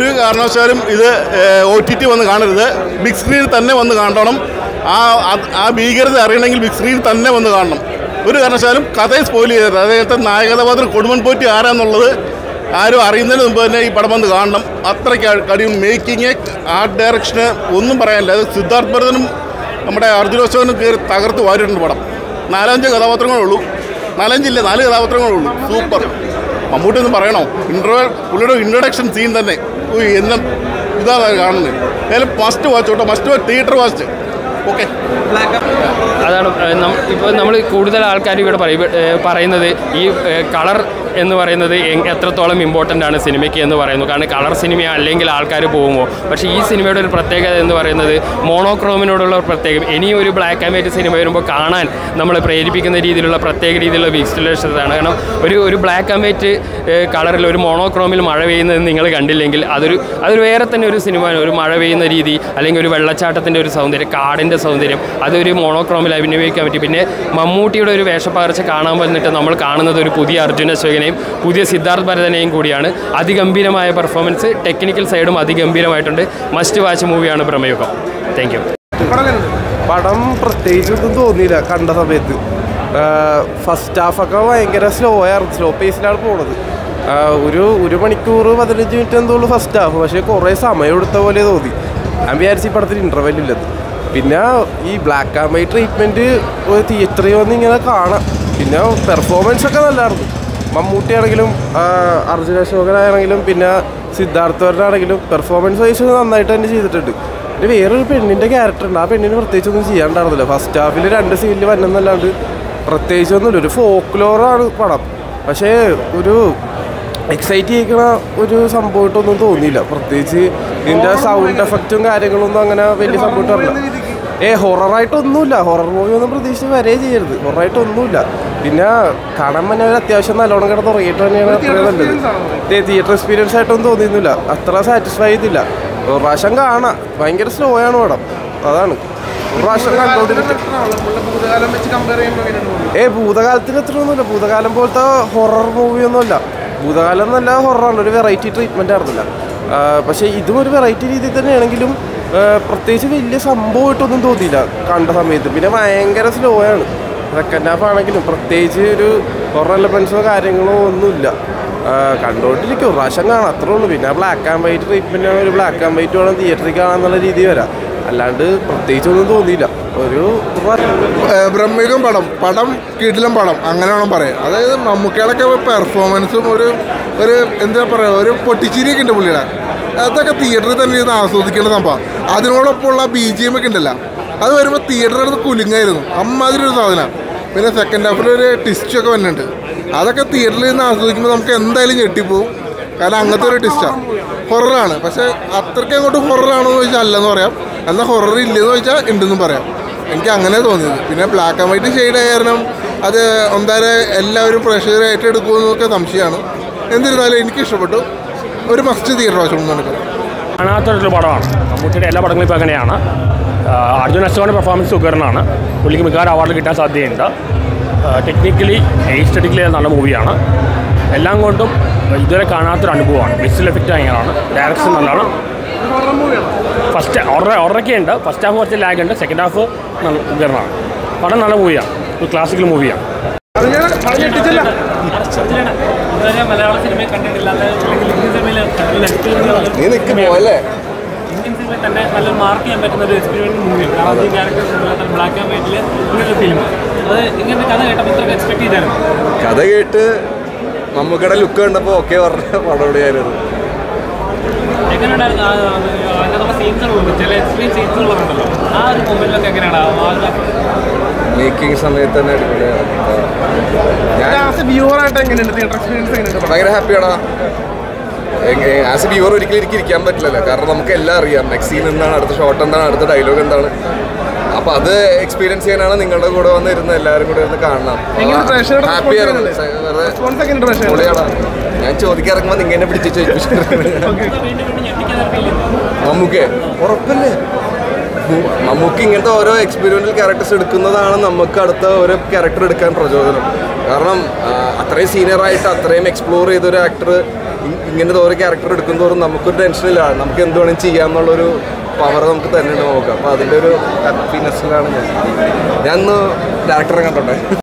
ഒരു കാരണവശാലും ഇത് OTT വന്ന് കാണരുത്. ബിഗ് സ്ക്രീനിൽ തന്നെ വന്ന് കാണണം. ആ ഭീകരത അറിയണമെങ്കിൽ ബിഗ് സ്ക്രീനിൽ തന്നെ വന്ന് കാണണം. ഒരു കാരണവശാലും കഥയെ സ്പോയിൽ ചെയ്തത്. അദ്ദേഹത്തെ നായകഥാപാത്രം കൊടുമൺ പോറ്റി ആരാന്നുള്ളത് ആരും അറിയുന്നതിന് മുമ്പ് തന്നെ ഈ പടം വന്ന് കാണണം. അത്രയ്ക്ക് കഴിയും. മേക്കിങ്, ആർട്ട് ഡയറക്ഷന് ഒന്നും പറയാനില്ല. അത് സിദ്ധാർത്ഥ് ഭരതനും നമ്മുടെ അർജുൻ അശോകനും കയറി തകർത്ത് വാരിയിട്ടുണ്ട് പടം. 4-5 കഥാപാത്രങ്ങളുള്ളൂ. 4 കഥാപാത്രങ്ങളുള്ളൂ. സൂപ്പർ. മമ്മൂട്ടി ഒന്ന് പറയണോ? പുള്ളിയുടെ ഇൻട്രൊഡക്ഷൻ സീൻ തന്നെ എന്നും ഇതാണ് കാണുന്നത്. ഏതായാലും മസ്റ്റ് വാച്ച് കേട്ടോ. Must watch, theatre watch. Okay. അതാണ് ഇപ്പോൾ നമ്മൾ കൂടുതൽ ആൾക്കാർ ഇവിടെ പറയുന്നത് ഈ കളർ എന്ന് പറയുന്നത് എത്രത്തോളം ഇമ്പോർട്ടൻ്റ് ആണ് സിനിമയ്ക്ക് എന്ന് പറയുന്നു. കാരണം കളർ സിനിമ അല്ലെങ്കിൽ ആൾക്കാർ പോകുമോ? പക്ഷേ ഈ സിനിമയുടെ ഒരു പ്രത്യേകത എന്ന് പറയുന്നത് മോണോക്രോമിനോടുള്ള പ്രത്യേകം. ഇനിയും ഒരു ബ്ലാക്ക് ആൻഡ് വൈറ്റ് സിനിമ വരുമ്പോൾ കാണാൻ നമ്മളെ പ്രേരിപ്പിക്കുന്ന രീതിയിലുള്ള പ്രത്യേക രീതിയിലുള്ള വിഷ്വലൈസേഷനാണ്. കാരണം ഒരു ബ്ലാക്ക് ആൻഡ് വൈറ്റ് കളറിൽ ഒരു മോണോക്രോമിൽ മഴ പെയ്യുന്നത് നിങ്ങൾ കണ്ടില്ലെങ്കിൽ അതൊരു വേറെ തന്നെ ഒരു സിനിമയാണ്. ഒരു മഴ പെയ്യുന്ന രീതി അല്ലെങ്കിൽ ഒരു വെള്ളച്ചാട്ടത്തിൻ്റെ ഒരു സൗന്ദര്യം, കാടിൻ്റെ സൗന്ദര്യം, അതൊരു മോണോക്രോമിൽ അഭിനയിക്കാൻ പറ്റി. പിന്നെ മമ്മൂട്ടിയുടെ ഒരു വേഷപ്പകർച്ച കാണാൻ വന്നിട്ട് നമ്മൾ കാണുന്നത് ഒരു പുതിയ അർജുൻ അശോകനെയും പുതിയ സിദ്ധാർത്ഥ് ഭരതനെയും കൂടിയാണ്. അതിഗംഭീരമായ പെർഫോമൻസ്, ടെക്നിക്കൽ സൈഡും അതിഗംഭീരമായിട്ടുണ്ട്. മസ്റ്റ് വാച്ച് മൂവിയാണ് ബ്രഹ്മയുഗം. Thank you. പടം പ്രത്യേകിച്ചൊന്നും തോന്നിയില്ല കണ്ട സമയത്ത്. ഫസ്റ്റ് ഹാഫൊക്കെ ഭയങ്കര സ്ലോ പേസിലാണ് പോണത്. ഒരു മണിക്കൂർ 15 മിനിറ്റ് എന്തോളൂ ഫസ്റ്റ് ഹാഫ്. പക്ഷേ കുറേ സമയം എടുത്ത പോലെ തോന്നി. ഞാൻ വിചാരിച്ചു ഈ പടത്തിൽ ഇൻ്റർവെൽ ഇല്ലത്. പിന്നെ ഈ ബ്ലാക്ക് ആൻഡ് വൈറ്റ് ട്രീറ്റ്മെൻറ്റ് തിയേറ്ററിൽ വന്ന് ഇങ്ങനെ കാണാം. പിന്നെ പെർഫോമൻസൊക്കെ നല്ലതായിരുന്നു. മമ്മൂട്ടി ആണെങ്കിലും അർജുൻ അശോകനാണെങ്കിലും പിന്നെ സിദ്ധാർത്ഥനാണെങ്കിലും പെർഫോമൻസ് വൈസ് നന്നായിട്ട് തന്നെ ചെയ്തിട്ടുണ്ട്. പിന്നെ വേറൊരു പെണ്ണിൻ്റെ ക്യാരക്ടറുണ്ട്. ആ പെണ്ണിന് പ്രത്യേകിച്ചൊന്നും ചെയ്യാണ്ടായിരുന്നില്ല. ഫസ്റ്റ് ഹാഫിൽ 2 സീനിൽ വന്നല്ലാണ്ട് പ്രത്യേകിച്ചൊന്നുമില്ല. ഒരു ഫോക്ലോറാണ് പടം. പക്ഷേ ഒരു എക്സൈറ്റ് ചെയ്യിക്കണ ഒരു സംഭവമായിട്ടൊന്നും തോന്നിയില്ല. പ്രത്യേകിച്ച് ഇതിൻ്റെ സൗണ്ട് എഫക്റ്റും കാര്യങ്ങളൊന്നും അങ്ങനെ വലിയ സംഭവമായിട്ട് പറഞ്ഞില്ല. ഹൊററായിട്ടൊന്നുമില്ല. ഹൊറർ മൂവി ഒന്നും പ്രതീക്ഷിച്ച് വരേ ചെയ്യരുത്. ഹൊററായിട്ടൊന്നുമില്ല. പിന്നെ കാണാൻ തന്നെ ഒരു അത്യാവശ്യം നല്ലോണം കിടന്ന് ഉറങ്ങിയിട്ട് തന്നെയാണ് അത്രയും നല്ലത്. തിയേറ്റർ എക്സ്പീരിയൻസ് ആയിട്ടൊന്നും തോന്നിയിരുന്നില്ല. അത്ര സാറ്റിസ്ഫൈ ചെയ്തില്ല. ഒരു പ്രാവശ്യം കാണാം. ഭയങ്കര സ്ലോ ആണ് പടം. അതാണ് ഒരു പ്രാവശ്യം കണ്ടോണ്ടിരിക്കും. ഭൂതകാലത്തിന് എത്ര ഒന്നുമില്ല. ഭൂതകാലം പോലത്തെ ഹൊറർ മൂവിയൊന്നുമല്ല. ഭൂതകാലം നല്ല ഹൊററാണ്. ഒരു വെറൈറ്റി ട്രീറ്റ്മെൻറ്റ് ആയിരുന്നില്ല. പക്ഷേ ഇതും ഒരു വെറൈറ്റി രീതിയിൽ തന്നെയാണെങ്കിലും പ്രത്യേകിച്ച് വലിയ സംഭവമായിട്ടൊന്നും തോന്നിയില്ല കണ്ട സമയത്ത്. പിന്നെ ഭയങ്കര സ്ലോ ആണ്. സെക്കൻഡ് ഹാഫ് ആണെങ്കിലും പ്രത്യേകിച്ച് ഒരു ഹൊറർ എലമെൻസോ കാര്യങ്ങളോ ഒന്നുമില്ല. കണ്ടുകൊണ്ടിരിക്കും. ഒരു പ്രാവശ്യം കാണാം, അത്രേ ഉള്ളൂ. പിന്നെ ബ്ലാക്ക് ആൻഡ് വൈറ്റ് ട്രീറ്റ്മെൻറ്റ് ഒരു ബ്ലാക്ക് ആൻഡ് വൈറ്റ് വേണം തിയേറ്ററിൽ കാണാമെന്നുള്ള രീതി വരാം. അല്ലാണ്ട് പ്രത്യേകിച്ചൊന്നും തോന്നിയില്ല. ഒരു ബ്രഹ്മയുഗം പടം കിടിലം പടം അങ്ങനെ വേണം പറയാം. അതായത് മമ്മൂക്കയുടെയൊക്കെ പെർഫോമൻസും ഒരു എന്താ പറയുക, ഒരു പൊട്ടിച്ചിരിയൊക്കെ ഉണ്ട് പുള്ളിയുടെ. അതൊക്കെ തിയേറ്ററിൽ തന്നെ ഇരുന്ന് ആസ്വദിക്കേണ്ട സംഭവം. അതിനോടൊപ്പമുള്ള BGM ഒക്കെ ഉണ്ടല്ലോ, അത് വരുമ്പോൾ തിയേറ്ററിനടുത്ത് കുലുങ്ങായിരുന്നു. അമ്മാതിരി ഒരു സാധനം. പിന്നെ സെക്കൻഡ് ഹാഫിലൊരു ട്വിസ്റ്റൊക്കെ വന്നിട്ടുണ്ട്. അതൊക്കെ തിയേറ്ററിൽ നിന്ന് ആസ്വദിക്കുമ്പോൾ നമുക്ക് എന്തായാലും ഞെട്ടിപ്പോവും. കാരണം അങ്ങനത്തെ ഒരു ട്വിസ്റ്റാണ്. ഹൊററാണ്. പക്ഷേ അത്രയ്ക്ക് അങ്ങോട്ട് ഹൊററാണെന്ന് ചോദിച്ചാൽ അല്ലെന്ന് പറയാം. എന്നാൽ ഹൊറർ ഇല്ലെന്ന് ചോദിച്ചാൽ ഉണ്ടെന്നും പറയാം. എനിക്ക് അങ്ങനെ തോന്നിയത്. പിന്നെ ബ്ലാക്ക് ആൻഡ് വൈറ്റ് ഷെയ്ഡ് കാരണം അത് എന്തായാലും എല്ലാവരും പ്രേക്ഷകരെ ഏറ്റെടുക്കുമെന്നൊക്കെ സംശയമാണ്. എന്നിരുന്നാലും എനിക്ക് ഇഷ്ടപ്പെട്ടു. ഒരു മസ്റ്റ് തിയേറ്റർ വാച്ച് നടക്കും. കാണാത്തൊരു പടമാണ്. മമ്മൂട്ടിയുടെ എല്ലാ പടങ്ങളും ഇപ്പോൾ അങ്ങനെയാണ്. അർജുൻ അശോകൻ്റെ പെർഫോമൻസ് സുഖകരനാണ്. പുള്ളിക്ക് മിക്കവാറും അവാർഡ് കിട്ടാൻ സാധ്യതയുണ്ട്. ടെക്നിക്കലി എസ്തെറ്റിക്കലി നല്ല മൂവിയാണ്. എല്ലാം കൊണ്ടും ഇതുവരെ കാണാത്തൊരു അനുഭവമാണ്. വിഷ്വൽ എഫക്റ്റ് ഭയങ്കരമാണ്. ഡയറക്ഷൻ നല്ലതാണ്. ഫസ്റ്റ് ഒറൊക്കെ ഉണ്ട്. ഫസ്റ്റ് ഹാഫ് കുറച്ച് ലാഗ് ഉണ്ട്. സെക്കൻഡ് ഹാഫ് സുഖകരനാണ്. പടം നല്ല മൂവിയാണ്. ഒരു ക്ലാസിക്കൽ മൂവിയാണ്. മലയാള സിനിമയിൽ കണ്ടിട്ടില്ലാത്ത ഇന്ത്യൻ സിനിമയിൽ തന്നെ നല്ല മാർക്ക് ചെയ്യാൻ പറ്റുന്ന ഒരു എക്സ്പീരിയൻസ് മൂവിയാണ്. കാരണം ഈ ക്യാരക്ടേഴ്സ് ബ്ലാക്ക് ആൻഡ് വൈറ്റിൽ ഇങ്ങനൊരു ഫിലിം. അത് ഇങ്ങനത്തെ കഥ കേട്ടപ്പോൾ ഇത്രയൊക്കെ എക്സ്പെക്ട് ചെയ്തായിരുന്നു. കഥ കേട്ട് മമ്മൂക്കയുടെ ലുക്ക് കണ്ടപ്പോൾ ഓക്കെ പറഞ്ഞ പടപടിയായിരുന്നു. എങ്ങനെയുണ്ടായിരുന്നു അങ്ങനത്തെ സീൻസുകളുണ്ട്, ചില എക്സ്ട്രീം സീൻസുകളുണ്ടല്ലോ, ആ ഒരു മൊമെന്റിലൊക്കെ എങ്ങനെയാണ് മേക്കിംഗ് സമയത്ത് തന്നെ അടിപൊളിയാണ്. ഭയങ്കര ഹാപ്പിയാണ്. ആസ് എ വ്യൂവർ ഒരിക്കലും എനിക്ക് ഇരിക്കാൻ പറ്റില്ലല്ലോ. കാരണം നമുക്ക് എല്ലാം അറിയാം. നെക്സ്റ്റ് സീൻ എന്താണ്, അടുത്ത ഷോട്ട് എന്താണ്, അടുത്ത ഡയലോഗ് എന്താണ്. അപ്പോൾ അത് എക്സ്പീരിയൻസ് ചെയ്യാനാണ് നിങ്ങളുടെ കൂടെ വന്നിരുന്ന് എല്ലാവരും കൂടെ ഇരുന്ന് കാണണം. ഹാപ്പിയാണ്. ഞാൻ ചോദിക്കാറിറങ്ങുമ്പോൾ നിങ്ങനെ പിടിച്ച് ചോദിച്ചു. മമ്മൂക്കെ ഉറപ്പല്ലേ? മമ്മൂക്ക് ഇങ്ങനത്തെ ഓരോ എക്സ്പീരിമെൻ്റൽ ക്യാരക്ടേഴ്സ് എടുക്കുന്നതാണ് നമുക്ക് അടുത്ത ഓരോ ക്യാരക്ടർ എടുക്കാൻ പ്രചോദനം. കാരണം അത്രയും സീനിയറായിട്ട് അത്രയും എക്സ്പ്ലോർ ചെയ്തൊരു ആക്ടർ ഇങ്ങനത്തെ ഓരോ ക്യാരക്ടർ എടുക്കുന്നതോറും നമുക്കൊരു ടെൻഷനില്ല, നമുക്ക് എന്ത് വേണമെങ്കിൽ ചെയ്യാമെന്നുള്ളൊരു പവർ നമുക്ക് തന്നെ ഉണ്ട് നമുക്ക്. അപ്പോൾ അതിൻ്റെ ഒരു ഹാപ്പിനെസ്സിലാണ് ഞാൻ ഇന്ന് ഡയറക്ടറെ കണ്ടോട്ടെ.